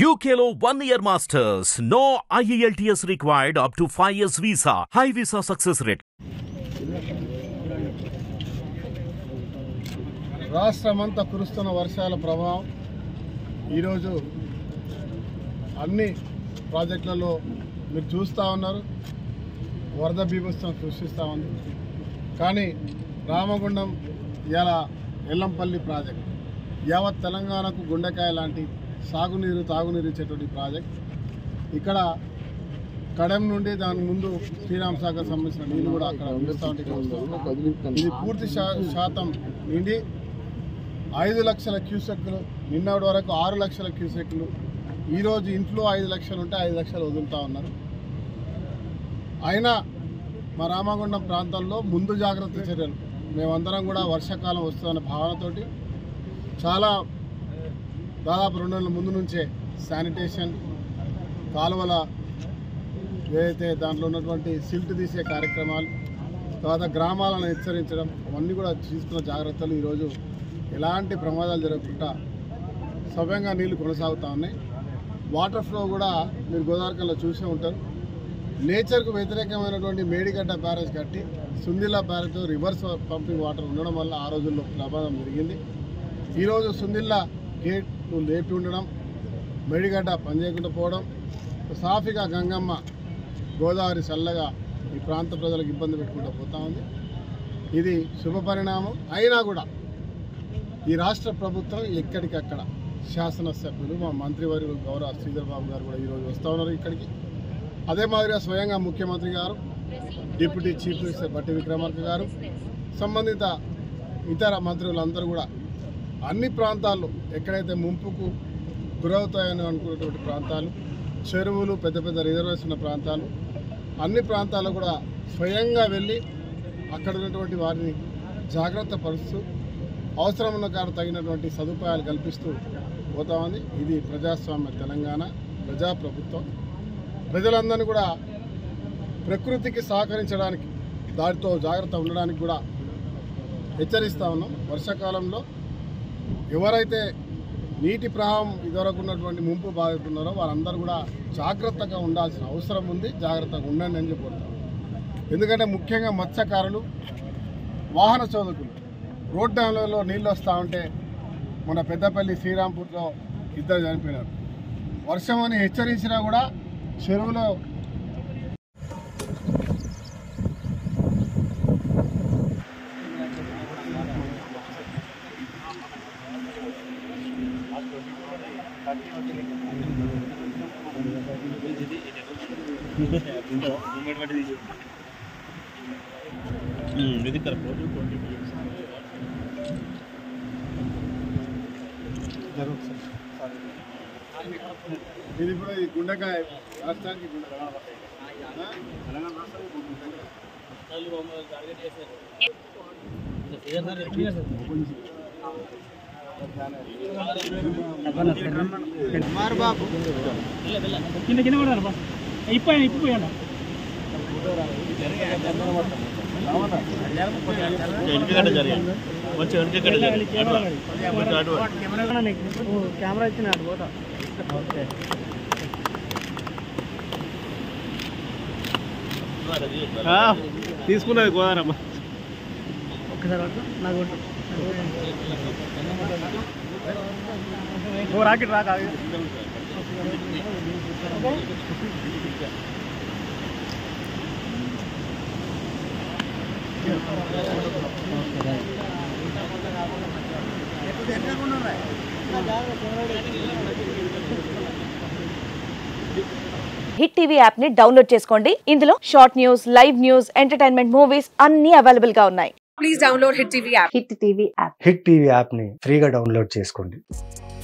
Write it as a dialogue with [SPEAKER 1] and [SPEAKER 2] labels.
[SPEAKER 1] UKLO 1 year masters. No IELTS required up to 5 years visa. High visa success rate.
[SPEAKER 2] రాష్ట్రమంతా కురుస్తున్న వర్షాల ప్రభావం ఈరోజు అన్ని ప్రాజెక్టులలో మీరు చూస్తూ ఉన్నారు. వరద బీభత్సం సృష్టిస్తూ ఉంది. కానీ రామగుండం ఇలా ఎల్లంపల్లి ప్రాజెక్ట్ యావత్ తెలంగాణకు గుండెకాయ లాంటి సాగునీరు తాగునీరు ఇచ్చేటువంటి ప్రాజెక్ట్. ఇక్కడ కడెం నుండి దాని ముందు శ్రీరామ్ సాగర్ సంబంధించిన నీళ్ళు కూడా అక్కడ ఉండుతూ ఉంటాయి. ఇది పూర్తి శాతం నిండి 5 లక్షల క్యూసెక్లు, నిన్నటి వరకు 6 లక్షల క్యూసెక్లు. ఈరోజు ఇంట్లో 5 లక్షలు ఉంటే 5 లక్షలు వదులుతూ ఉన్నారు. అయినా మా రామగుండం ప్రాంతాల్లో ముందు జాగ్రత్త చర్యలు మేమందరం కూడా వర్షాకాలం వస్తుందన్న భావనతోటి చాలా దాదాపు 2 నెలల ముందు నుంచే శానిటేషన్, కాలువల ఏదైతే దాంట్లో ఉన్నటువంటి సిల్ట్ తీసే కార్యక్రమాలు, తర్వాత గ్రామాలను హెచ్చరించడం, అవన్నీ కూడా తీసుకున్న జాగ్రత్తలు ఈరోజు ఎలాంటి ప్రమాదాలు జరగకుండా సవ్యంగా నీళ్లు కొనసాగుతూ ఉన్నాయి. వాటర్ ఫ్లో కూడా మీరు గోదావరిలో చూసే ఉంటారు. నేచర్కు వ్యతిరేకమైనటువంటి మేడిగడ్డ బ్యారేజ్ కట్టి సుందిల్లా బ్యారేజ్తో రివర్స్ పంపింగ్ వాటర్ ఉండడం వల్ల ఆ రోజుల్లో ప్రమాదం జరిగింది. ఈరోజు సుందిల్లా గేట్ లేపి ఉండడం, మేడిగడ్డ పనిచేయకుండా పోవడం, సాఫీగా గంగమ్మ గోదావరి చల్లగా ఈ ప్రాంత ప్రజలకు ఇబ్బంది పెట్టుకుంటూ పోతూ ఉంది. ఇది శుభ పరిణామం. అయినా కూడా ఈ రాష్ట్ర ప్రభుత్వం ఎక్కడికక్కడ శాసనసభ్యులు, మా మంత్రివర్యులు గౌరవ శ్రీధర్ బాబు గారు కూడా ఈరోజు వస్తూ ఉన్నారు ఇక్కడికి. అదే మాదిరిగా స్వయంగా ముఖ్యమంత్రి గారు, డిప్యూటీ చీఫ్ మినిస్టర్ బట్టి విక్రమార్క గారు, సంబంధిత ఇతర మంత్రులందరూ కూడా అన్ని ప్రాంతాల్లో ఎక్కడైతే ముంపుకు గురవుతాయని అనుకున్నటువంటి ప్రాంతాలు, చెరువులు, పెద్ద పెద్ద రిజర్వేషన్ ఉన్న ప్రాంతాలు, అన్ని ప్రాంతాల్లో కూడా స్వయంగా వెళ్ళి అక్కడ ఉన్నటువంటి వారిని జాగ్రత్త పరుస్తూ అవసరం ఉన్న కాడ తగినటువంటి సదుపాయాలు కల్పిస్తూ పోతామని. ఇది ప్రజాస్వామ్య తెలంగాణ, ప్రజాప్రభుత్వం. ప్రజలందరినీ కూడా ప్రకృతికి సహకరించడానికి, దాటితో జాగ్రత్త ఉండడానికి కూడా హెచ్చరిస్తూ ఉన్నాం. వర్షాకాలంలో ఎవరైతే నీటి ప్రవాహం ఇదివరకు ఉన్నటువంటి ముంపు బాధితున్నారో వారందరూ కూడా జాగ్రత్తగా ఉండాల్సిన అవసరం ఉంది. జాగ్రత్తగా ఉండండి అని చెప్పుకుంటాం. ఎందుకంటే ముఖ్యంగా మత్స్యకారులు, వాహన చోదకులు రోడ్లలో నీళ్ళు వస్తూ ఉంటే మన పెద్దపల్లి శ్రీరాంపూర్లో 2 చనిపోయినారు. వర్షం అని హెచ్చరించినా కూడా చెరువులో ఇది కూడా ఈ గుండెకాయ రాష్ట్రానికి బాబు
[SPEAKER 3] కింద కింద కూడా ఇప్పిపోయాను కెమెరా ఇచ్చినాడు పోతా.
[SPEAKER 2] తీసుకున్నది గోదారమ్మ.
[SPEAKER 3] ఒక్కసారి నాకు రాకెట్ రాక
[SPEAKER 4] హిట్ టీవీ యాప్ ని డౌన్లోడ్ చేసుకోండి. ఇందులో short news, live news, entertainment movies అన్ని అవైలబుల్ గా ఉన్నాయి. Please download hit TV app.
[SPEAKER 5] Hit TV app ని ఫ్రీగా డౌన్లోడ్ చేసుకోండి.